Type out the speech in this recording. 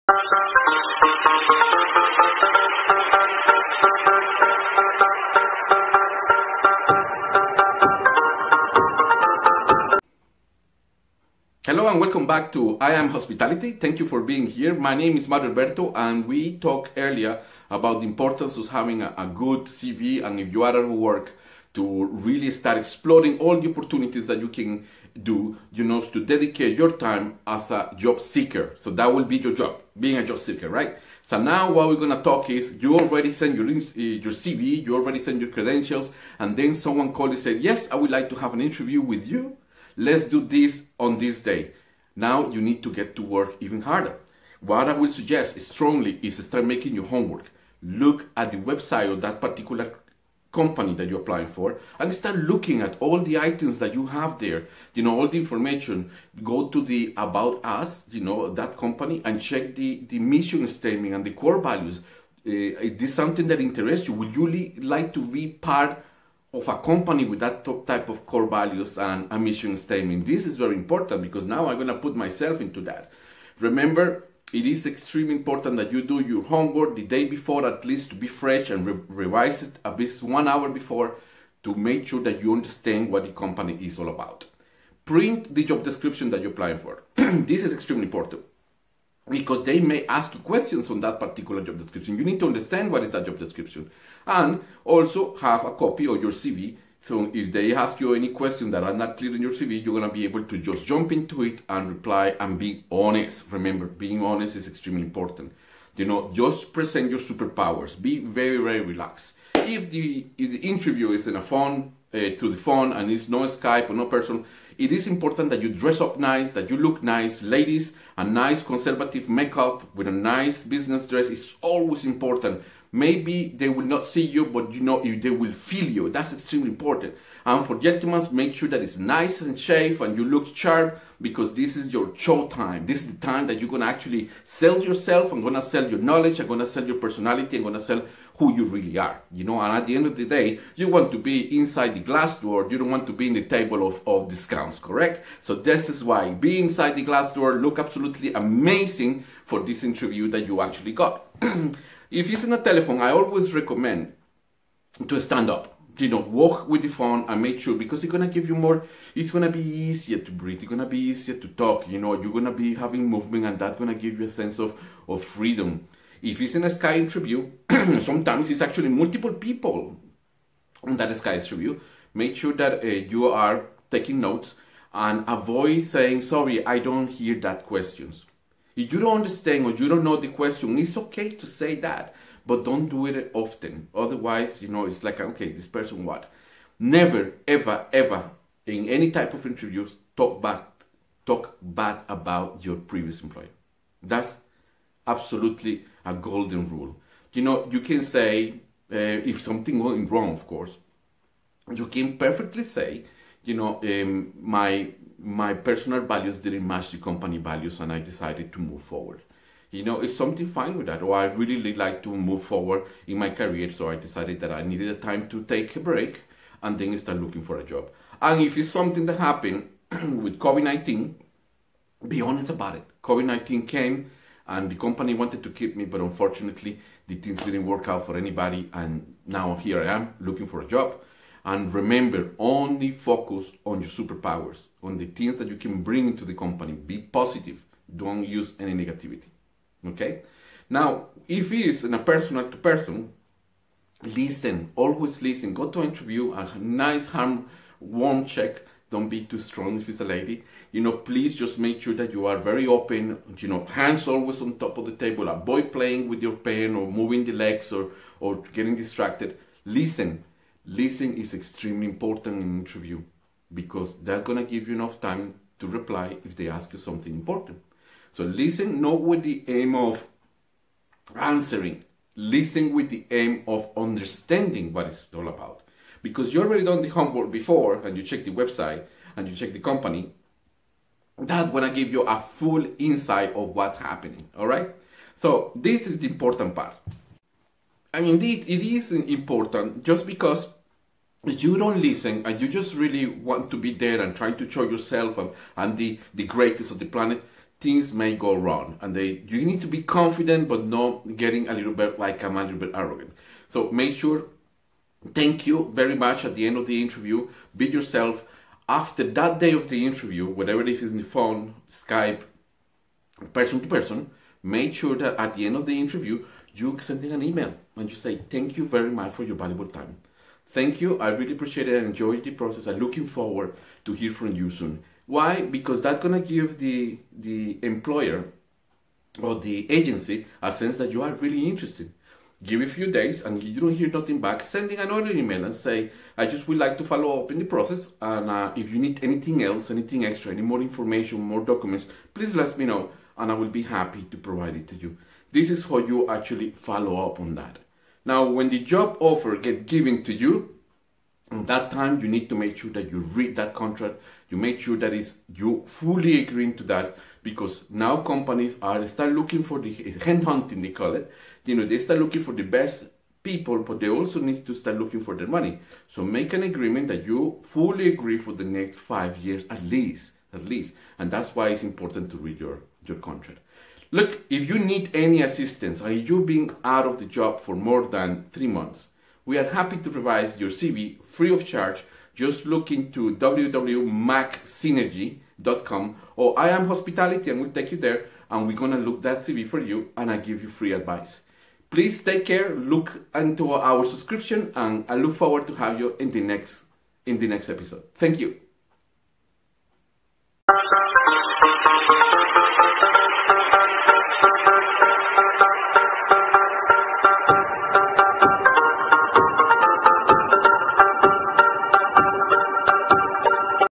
Hello and welcome back to I Am Hospitality. Thank you for being here. My name is Mario Alberto, and we talked earlier about the importance of having a good CV, and if you are at work, to really start exploring all the opportunities that you can do, to dedicate your time as a job seeker. So that will be your job, being a job seeker, right? So now what we're going to talk is, you already sent your CV, you already sent your credentials, and then someone called and said, yes, I would like to have an interview with you. Let's do this on this day. Now you need to get to work even harder. What I will suggest strongly is start making your homework. Look at the website of that particular company that you're applying for and start looking at all the items that you have there. All the information. Go to the About Us, that company, and check the mission statement and the core values. Is this something that interests you? Would you like to be part of a company with that type of core values and a mission statement? This is very important, because now I'm going to put myself into that. Remember, it is extremely important that you do your homework the day before, at least to be fresh, and revise it at least 1 hour before, to make sure that you understand what the company is all about. Print the job description that you're applying for. This is extremely important, because they may ask you questions on that particular job description. You need to understand what is that job description, and also have a copy of your CV. So if they ask you any questions that are not clear in your CV, you're going to be able to just jump into it and reply and be honest. Remember, being honest is extremely important. Just present your superpowers. Be very, very relaxed. If the interview is in a phone, through the phone, and it's no Skype or no person, it is important that you dress up nice, that you look nice. Ladies, a nice conservative makeup with a nice business dress is always important. Maybe they will not see you, but they will feel you. That's extremely important. And for gentlemen, make sure that it's nice and shaved and you look sharp, because this is your show time. This is the time that you're going to actually sell yourself. I'm going to sell your knowledge. I'm going to sell your personality. I'm going to sell who you really are. And at the end of the day, you want to be inside the glass door. You don't want to be in the table of discounts, correct? So this is why be inside the glass door, look absolutely amazing for this interview that you actually got. If it's in a telephone, I always recommend to stand up. Walk with the phone and make sure, because it's going to give you more, it's going to be easier to breathe, it's going to be easier to talk, you're going to be having movement, and that's going to give you a sense of freedom. If it's in a Sky interview, sometimes it's actually multiple people on that Sky interview. Make sure that you are taking notes, and avoid saying, sorry, I don't hear that questions. If you don't understand or you don't know the question, it's okay to say that, but don't do it often. Otherwise, it's like, okay, this person what? Never, ever, ever, in any type of interviews, talk bad about your previous employer. That's absolutely a golden rule. You can say, if something going wrong, of course, you can perfectly say, my personal values didn't match the company values, and I decided to move forward. It's something fine with that. Or I really like to move forward in my career, so I decided that I needed a time to take a break and then start looking for a job. And if it's something that happened with COVID-19, be honest about it. COVID-19 came and the company wanted to keep me, but unfortunately the things didn't work out for anybody, and now here I am looking for a job. And remember, only focus on your superpowers, on the things that you can bring into the company. Be positive. Don't use any negativity. Okay? Now, if it is in a personal to person, listen. Always listen. Go to an interview, a nice warm check. Don't be too strong if it's a lady. Please just make sure that you are very open. Hands always on top of the table. Avoid playing with your pen or moving the legs or getting distracted. Listen. Listening is extremely important in an interview, because they're going to give you enough time to reply if they ask you something important. So listen, not with the aim of answering. Listen with the aim of understanding what it's all about. Because you already done the homework before, and you check the website, and you check the company, that's going to give you a full insight of what's happening, all right? So this is the important part. And indeed, it is important, just because you don't listen and you just really want to be there and trying to show yourself and the greatest of the planet, things may go wrong, and you need to be confident, but not getting a little bit like I'm a little bit arrogant. So make sure, thank you very much at the end of the interview, be yourself. After that day of the interview, whatever it is in the phone, Skype, person to person, make sure that at the end of the interview, you send an email and you say, thank you very much for your valuable time. Thank you, I really appreciate it and enjoyed the process. I'm looking forward to hear from you soon. Why? Because that's gonna give the employer or the agency a sense that you are really interested. Give it a few days, and you don't hear nothing back, sending another email and say, I just would like to follow up in the process, and if you need anything else, anything extra, any more information, more documents, please let me know, and I will be happy to provide it to you. This is how you actually follow up on that. Now, when the job offer gets given to you, at that time, you need to make sure that you read that contract. You make sure that you fully agreeing to that, because now companies start looking for the headhunting, they call it. You know, they start looking for the best people, but they also need to start looking for their money. So make an agreement that you fully agree for the next 5 years at least. And that's why it's important to read your contract. Look, if you need any assistance and you've been out of the job for more than 3 months, we are happy to revise your CV free of charge. Just look into www.macsynergy.com or I Am Hospitality, and we'll take you there, and we're gonna look that CV for you, and I give you free advice. Please take care, look into our subscription, and I look forward to have you in the next episode. Thank you.